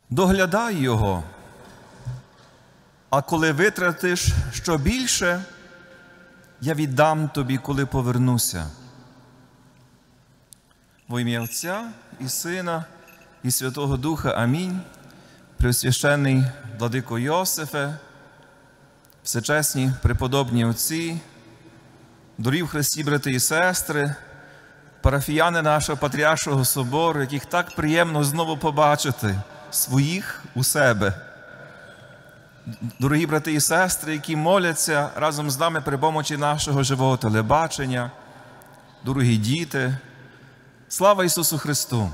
Доглядай його, а коли витратиш що більше, я віддам тобі, коли повернуся. Во ім'я Отця і Сина, і Святого Духа. Амінь. Преосвященний владико Йосифе, всечесні преподобні отці, дорогі в Христі брати і сестри, парафіяни нашого Патріаршого собору, яких так приємно знову побачити своїх у себе. Дорогі брати і сестри, які моляться разом з нами при помочі нашого живого телебачення, дорогі діти, слава Ісусу Христу!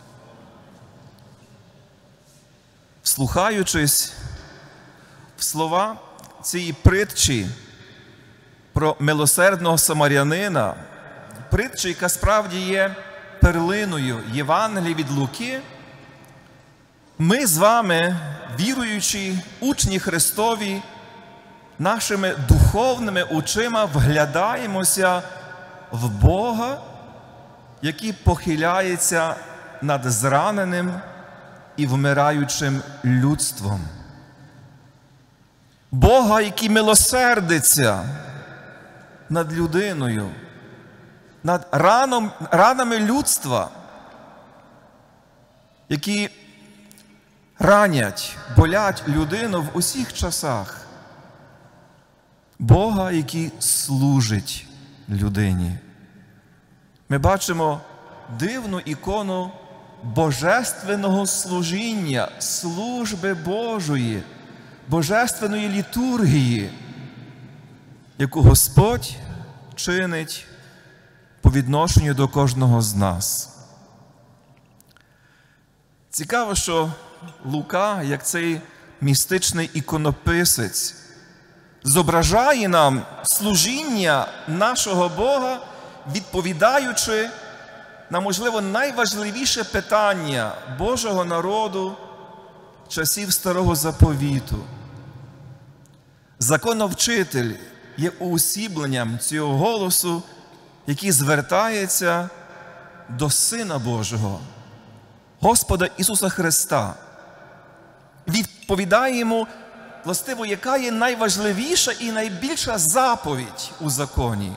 Вслухаючись в слова цієї притчі про милосердного самарянина, притчі, яка справді є перлиною Євангелія від Луки, ми з вами, віруючі учні Христові, нашими духовними очима вглядаємося в Бога, який похиляється над зраненим і вмираючим людством. Бога, який милосердиться над людиною, над ранами людства, які ранять, болять людину в усіх часах. Бога, який служить людині. Ми бачимо дивну ікону божественного служіння, служби Божої, божественної літургії, яку Господь чинить по відношенню до кожного з нас. Цікаво, що Лука, як цей містичний іконописець, зображає нам служіння нашого Бога, відповідаючи на, можливо, найважливіше питання Божого народу часів Старого Заповіту. Законовчитель є уосібленням цього голосу, який звертається до Сина Божого, Господа Ісуса Христа. Відповідає йому, властиво, яка є найважливіша і найбільша заповідь у законі.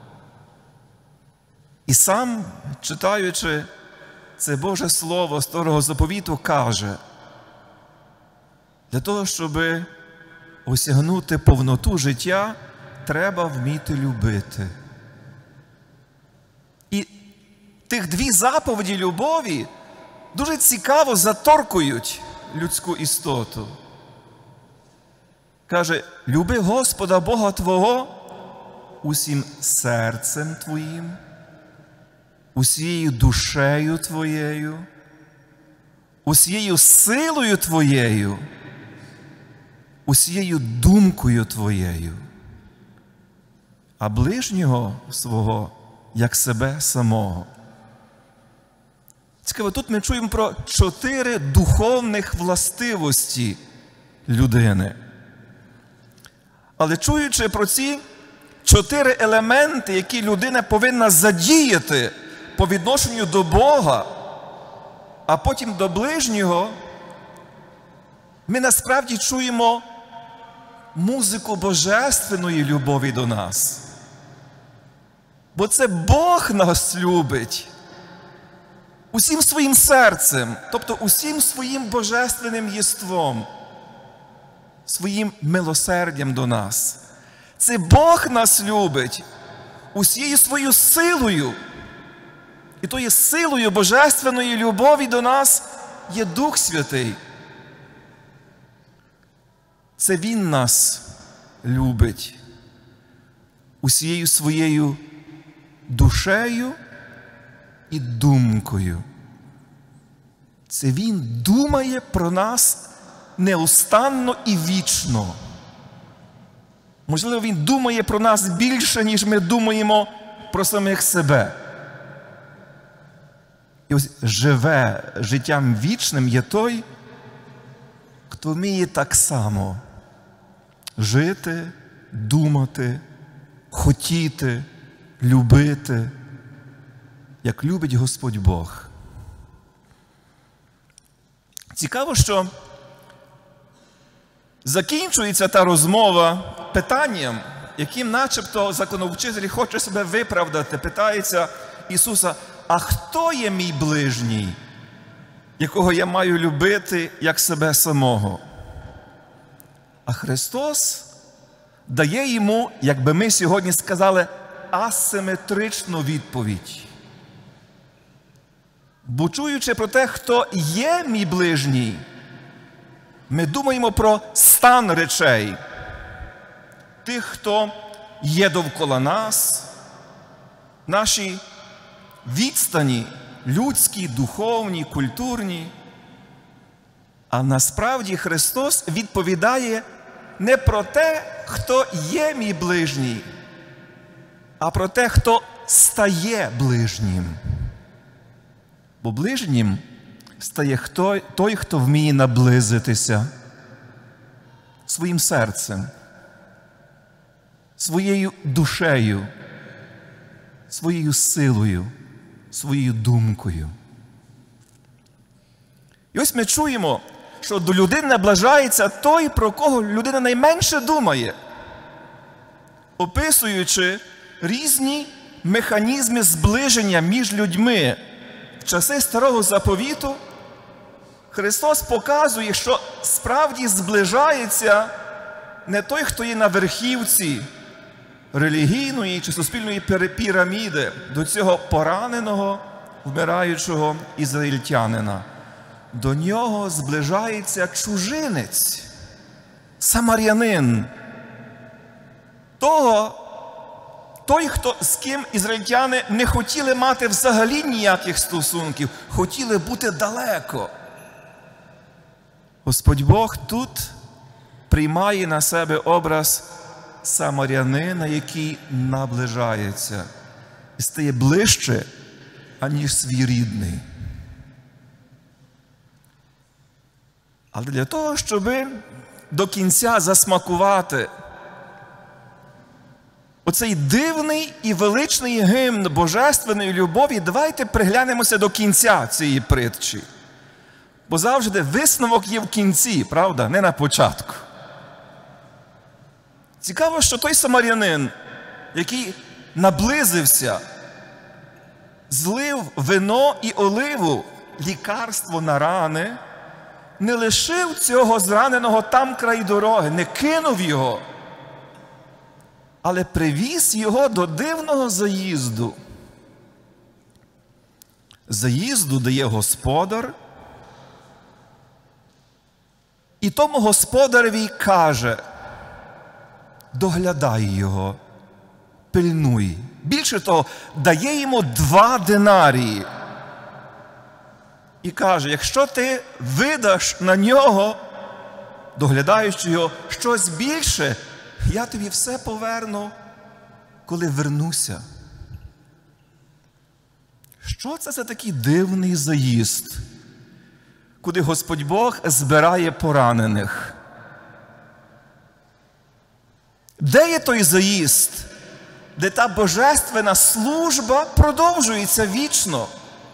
І сам, читаючи це Боже Слово Старого Заповіту, каже, для того, щоб осягнути повноту життя, треба вміти любити. І тих дві заповіді любові дуже цікаво заторкують людську істоту. Каже, люби Господа Бога Твого усім серцем Твоїм, усією душею Твоєю, усією силою Твоєю, усією думкою Твоєю, а ближнього свого, як себе самого. Цікаво, тут ми чуємо про 4 духовних властивості людини. Але чуючи про ці 4 елементи, які людина повинна задіяти по відношенню до Бога, а потім до ближнього, ми насправді чуємо музику божественної любові до нас. Бо це Бог нас любить усім своїм серцем, тобто усім своїм божественним єством, своїм милосердям до нас. Це Бог нас любить усією своєю силою. І тою силою божественної любові до нас є Дух Святий. Це Він нас любить усією своєю душею і думкою. Це Він думає про нас неустанно і вічно. Можливо, Він думає про нас більше, ніж ми думаємо про самих себе. І ось живе життям вічним є той, хто вміє так само жити, думати, хотіти, любити, як любить Господь Бог. Цікаво, що закінчується та розмова питанням, яким начебто законовчитель хоче себе виправдати. Питається Ісуса: а хто є мій ближній, якого я маю любити, як себе самого? А Христос дає йому, як би ми сьогодні сказали, асиметричну відповідь. Бо чуючи про те, хто є мій ближній, ми думаємо про стан речей, тих, хто є довкола нас, наші відстані людські, духовні, культурні. А насправді Христос відповідає не про те, хто є мій ближній, а про те, хто стає ближнім. Бо ближнім стає той, хто вміє наблизитися своїм серцем, своєю душею, своєю силою, своєю думкою. І ось ми чуємо, що до людини наближається той, про кого людина найменше думає, описуючи різні механізми зближення між людьми. В часи Старого Заповіту Христос показує, що справді зближається не той, хто є на верхівці релігійної чи суспільної піраміди, до цього пораненого, вмираючого ізраїльтянина. До нього зближається чужинець, самарянин. Той, з ким ізраїльтяни не хотіли мати взагалі ніяких стосунків, хотіли бути далеко. Господь Бог тут приймає на себе образ самарянина, який наближається і стає ближче, аніж свій рідний. Але для того, щоб до кінця засмакувати оцей дивний і величний гімн божественної любові, давайте приглянемося до кінця цієї притчі. Бо завжди висновок є в кінці, правда? Не на початку. Цікаво, що той самарянин, який наблизився, злив вино і оливу, лікарство на рани, не лишив цього зраненого там край дороги, не кинув його, але привіз його до дивного заїзду. Заїзду, де є господар, і тому господареві каже: доглядай його, пильнуй. Більше того, дає йому 2 динарії. І каже: якщо ти видаш на нього, доглядаючи його, щось більше, я тобі все поверну, коли вернуся. Що це за такий дивний заїзд, куди Господь Бог збирає поранених? Де є той заїзд, де та божественна служба продовжується вічно?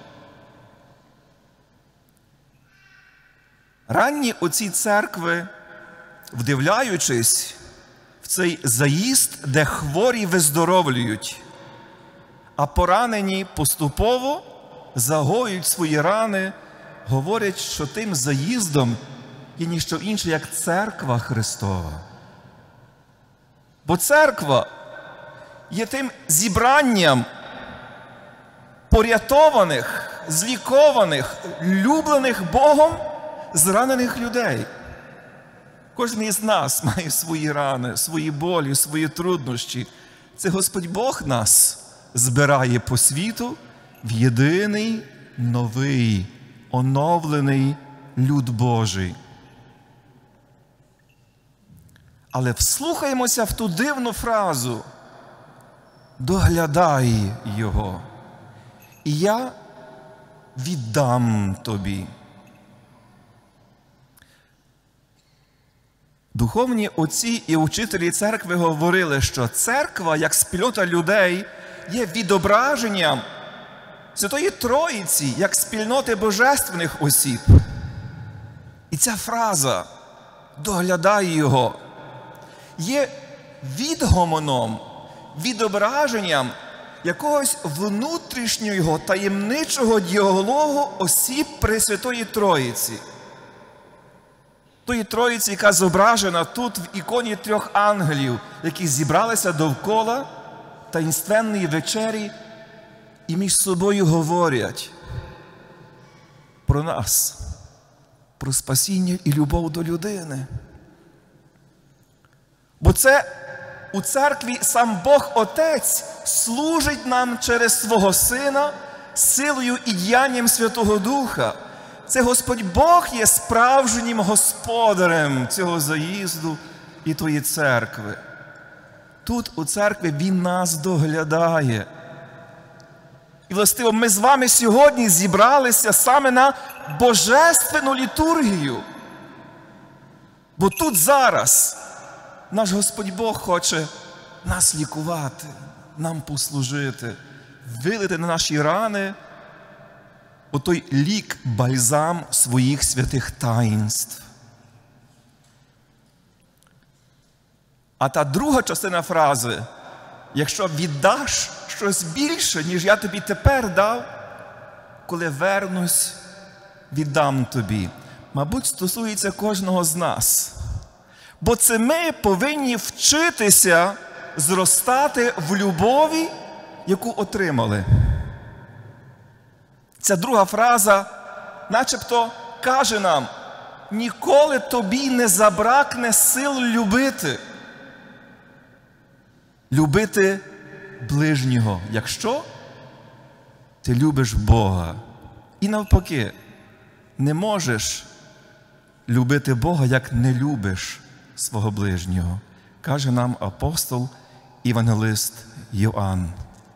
Ранні отці церкви, вдивляючись в цей заїзд, де хворі виздоровлюють, а поранені поступово загоюють свої рани, говорять, що тим заїздом є ніщо інше, як церква Христова. Бо церква є тим зібранням порятованих, злікованих, люблених Богом зранених людей. Кожен із нас має свої рани, свої болі, свої труднощі. Це Господь Бог нас збирає по світу в єдиний, новий, оновлений люд Божий. Але вслухаємося в ту дивну фразу: доглядай його, і я віддам тобі. Духовні отці і учителі церкви говорили, що церква, як спільнота людей, є відображенням Святої Троїці, як спільноти божественних осіб. ця фраза «доглядай його» є відгомоном, відображенням якогось внутрішнього таємничого діалогу осіб Пресвятої Троїці. Тої Троїці, яка зображена тут в іконі трьох ангелів, які зібралися довкола таїнственної вечері і між собою говорять про нас, про спасіння і любов до людини. Бо це у церкві сам Бог Отець служить нам через свого Сина силою і діянням Святого Духа. Це Господь Бог є справжнім господарем цього заїзду і тої церкви. Тут у церкві Він нас доглядає. І, властиво, ми з вами сьогодні зібралися саме на божественну літургію. Бо тут зараз наш Господь Бог хоче нас лікувати, нам послужити, вилити на наші рани отой лік, бальзам своїх святих таїнств. А та друга частина фрази «Якщо віддаш щось більше, ніж я тобі тепер дав, коли вернусь, віддам тобі», мабуть, стосується кожного з нас. Бо це ми повинні вчитися зростати в любові, яку отримали. Ця друга фраза начебто каже нам: ніколи тобі не забракне сил любити. Любити ближнього, якщо ти любиш Бога. І навпаки, не можеш любити Бога, як не любиш свого ближнього, каже нам апостол, євангелист Йоанн.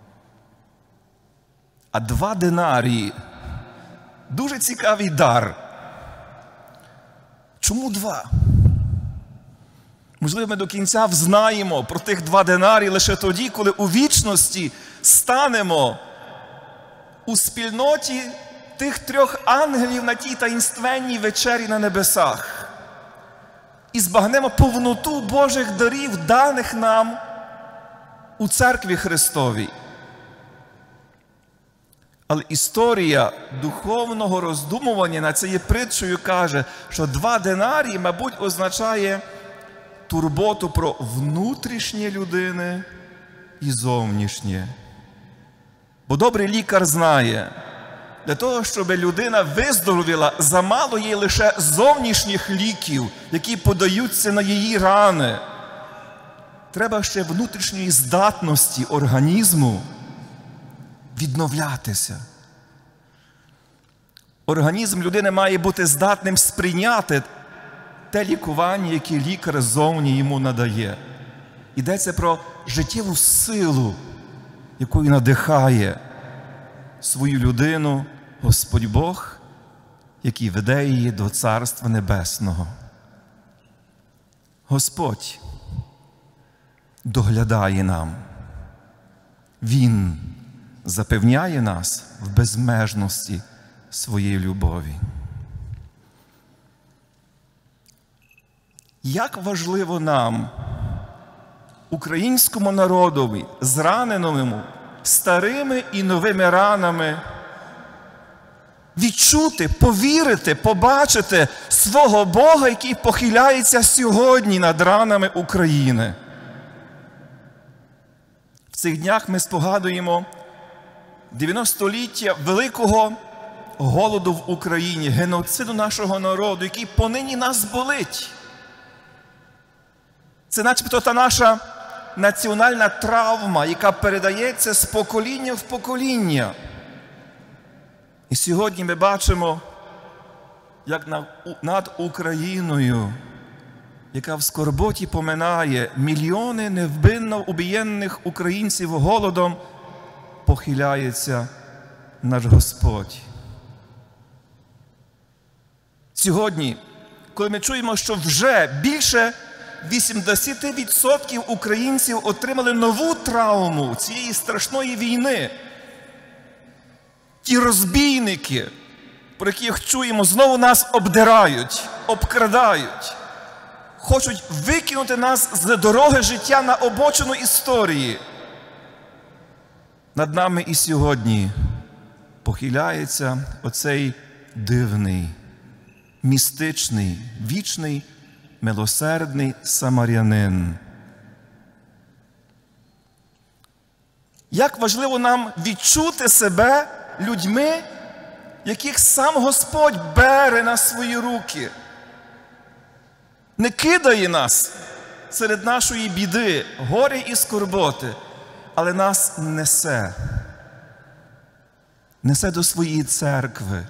А 2 динарії – дуже цікавий дар. Чому 2? Можливо, ми до кінця взнаємо про тих 2 динарії лише тоді, коли у вічності станемо у спільноті тих 3 ангелів на тій таїнственній вечері на небесах і збагнемо повноту Божих дарів, даних нам у Церкві Христовій. Але історія духовного роздумування над цією притчею каже, що 2 динарії, мабуть, означає турботу про внутрішнє людини і зовнішнє. Бо добрий лікар знає, для того, щоб людина виздоровіла, замало їй лише зовнішніх ліків, які подаються на її рани. Треба ще внутрішньої здатності організму відновлятися. Організм людини має бути здатним сприйняти те лікування, яке лікар ззовні йому надає. Йдеться про життєву силу, якою надихає свою людину Господь Бог, який веде її до Царства Небесного. Господь доглядає нам. Він запевняє нас в безмежності своєї любові. Як важливо нам, українському народові, зраненому старими і новими ранами, відчути, повірити, побачити свого Бога, який похиляється сьогодні над ранами України. В цих днях ми спогадуємо 90-ліття великого голоду в Україні, геноциду нашого народу, який понині нас болить. Це начебто та наша національна травма, яка передається з покоління в покоління. І сьогодні ми бачимо, як над Україною, яка в скорботі поминає мільйони невинно убієнних українців голодом, похиляється наш Господь. Сьогодні, коли ми чуємо, що вже більше 80% українців отримали нову травму цієї страшної війни, ті розбійники, про яких чуємо, знову нас обдирають, обкрадають, хочуть викинути нас з дороги життя на обочину історії. Над нами і сьогодні похиляється оцей дивний, містичний, вічний, милосердний самарянин. Як важливо нам відчути себе людьми, яких сам Господь бере на свої руки. Не кидає нас серед нашої біди, горя і скорботи, але нас несе. Несе до своєї церкви.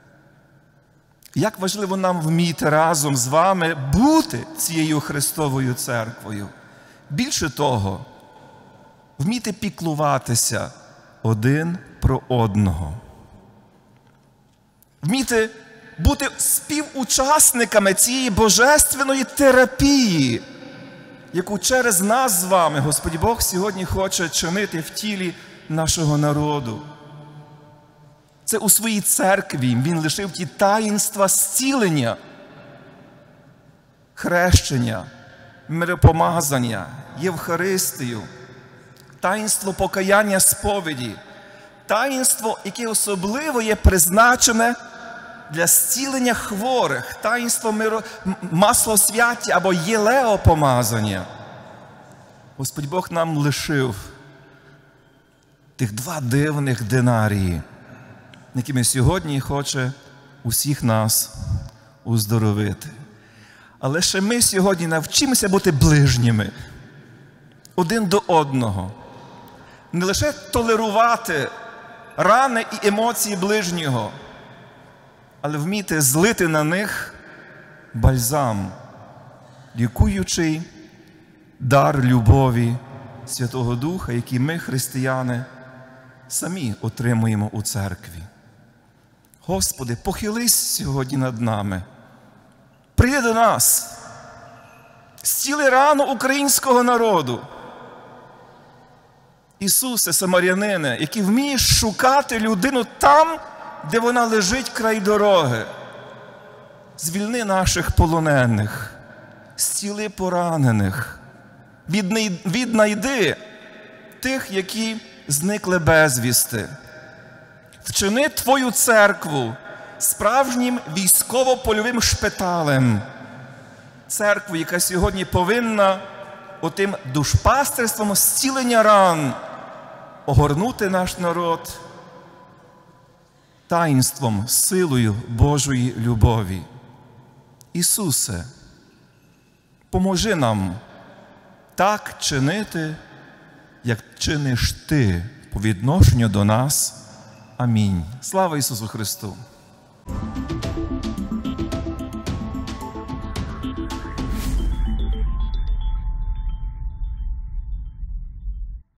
Як важливо нам вміти разом з вами бути цією Христовою церквою. Більше того, вміти піклуватися один про одного. Вміти бути співучасниками цієї божественної терапії, яку через нас з вами Господь Бог сьогодні хоче чинити в тілі нашого народу. Це у своїй церкві Він лишив ті таїнства зцілення, хрещення, миропомазання, Євхаристію, таїнство покаяння сповіді, таїнство, яке особливо є призначене для зцілення хворих, таїнство маслосвяття або єлеопомазання. Господь Бог нам лишив тих два дивних динарії, якими сьогодні хоче усіх нас уздоровити. Але ще ми сьогодні навчимося бути ближніми один до одного. Не лише толерувати рани і емоції ближнього, але вміти злити на них бальзам, лікуючий дар любові Святого Духа, який ми, християни, самі отримуємо у церкві. Господи, похились сьогодні над нами. Прийди до нас. Зціли рану українського народу. Ісусе, самарянине, який вмієш шукати людину там, де вона лежить край дороги. Звільни наших полонених, зціли поранених, віднайди тих, які зникли безвісти. Вчини Твою церкву справжнім військово-польовим шпиталем. Церкву, яка сьогодні повинна отим душпастерством зцілення ран огорнути наш народ таїнством, силою Божої любові. Ісусе, поможи нам так чинити, як чиниш Ти по відношенню до нас. Амінь. Слава Ісусу Христу!